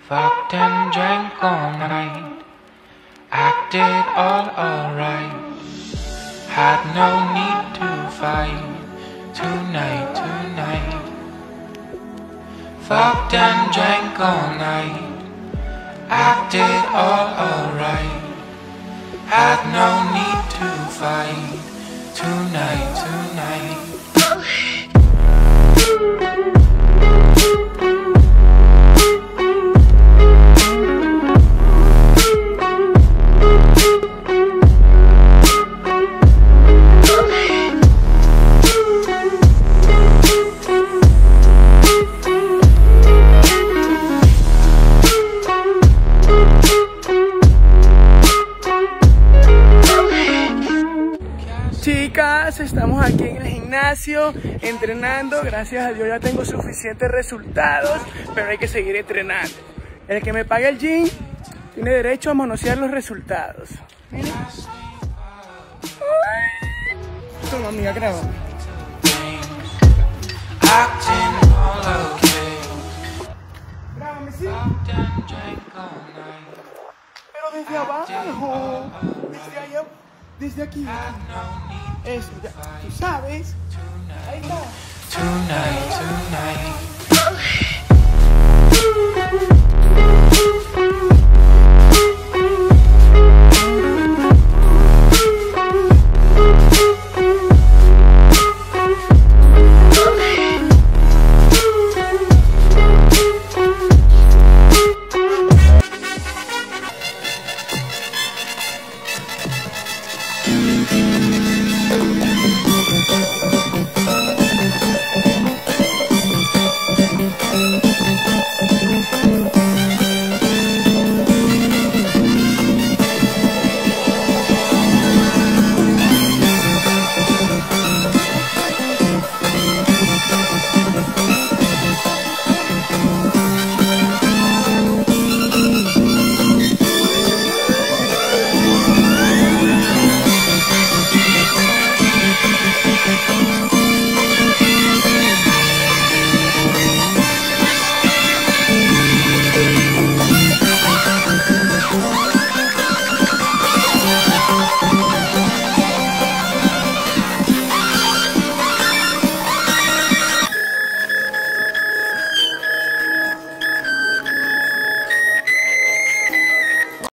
Fucked and drank all night, acted all alright. Had no need to fight tonight, tonight. Fucked and drank all night, acted all alright. Had no need to fight tonight, tonight. Chicas, estamos aquí en el gimnasio entrenando. Gracias a Dios ya tengo suficientes resultados, pero hay que seguir entrenando. El que me pague el gym tiene derecho a manosear los resultados. Miren. Toma, amiga, grábame. Grábame, sí. Pero desde abajo, desde allá. Desde aquí. Eso, ya. Tú sabes. Ahí está. Tonight, tonight.